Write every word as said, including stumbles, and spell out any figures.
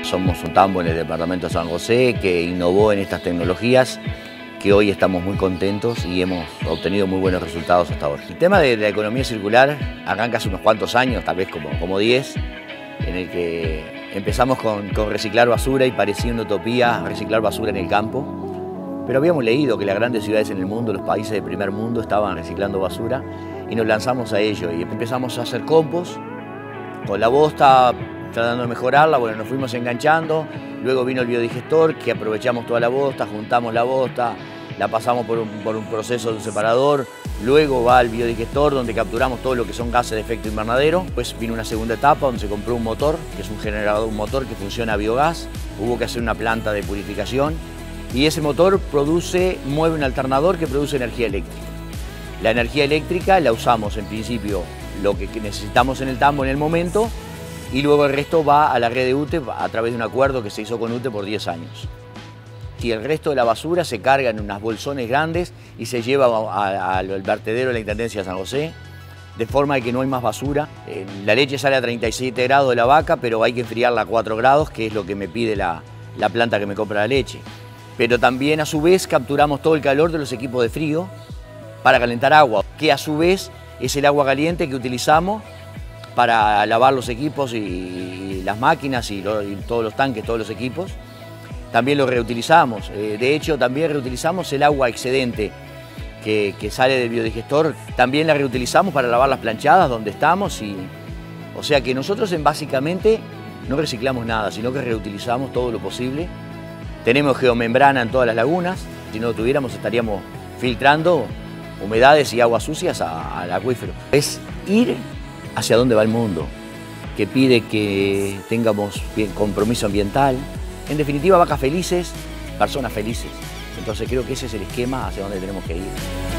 somos un tambo en el departamento de San José que innovó en estas tecnologías, que hoy estamos muy contentos y hemos obtenido muy buenos resultados hasta ahora. El tema de la economía circular arranca hace unos cuantos años, tal vez como, como diez, en el que empezamos con, con reciclar basura y parecía una utopía reciclar basura en el campo, pero habíamos leído que las grandes ciudades en el mundo, los países del primer mundo, estaban reciclando basura y nos lanzamos a ello y empezamos a hacer compost con la bosta, tratando de mejorarla. Bueno, nos fuimos enganchando, luego vino el biodigestor, que aprovechamos toda la bosta, juntamos la bosta, la pasamos por un, por un proceso de un separador, luego va al biodigestor donde capturamos todo lo que son gases de efecto invernadero. Después vino una segunda etapa donde se compró un motor, que es un generador, un motor que funciona a biogás. Hubo que hacer una planta de purificación y ese motor produce, mueve un alternador que produce energía eléctrica. La energía eléctrica la usamos en principio lo que necesitamos en el tambo en el momento y luego el resto va a la red de U T E a través de un acuerdo que se hizo con U T E por diez años. Y el resto de la basura se carga en unas bolsones grandes y se lleva al vertedero de la Intendencia de San José, de forma que no hay más basura. La leche sale a treinta y siete grados de la vaca, pero hay que enfriarla a cuatro grados, que es lo que me pide la, la planta que me compra la leche. Pero también a su vez capturamos todo el calor de los equipos de frío para calentar agua, que a su vez es el agua caliente que utilizamos para lavar los equipos y las máquinas y, lo, y todos los tanques, todos los equipos. También lo reutilizamos. De hecho, también reutilizamos el agua excedente que, que sale del biodigestor. También la reutilizamos para lavar las planchadas donde estamos. Y, o sea que nosotros en, básicamente no reciclamos nada, sino que reutilizamos todo lo posible. Tenemos geomembrana en todas las lagunas. Si no lo tuviéramos, estaríamos filtrando humedades y aguas sucias a, al acuífero. Es ir hacia dónde va el mundo, que pide que tengamos bien, compromiso ambiental. En definitiva, vacas felices, personas felices. Entonces creo que ese es el esquema hacia donde tenemos que ir.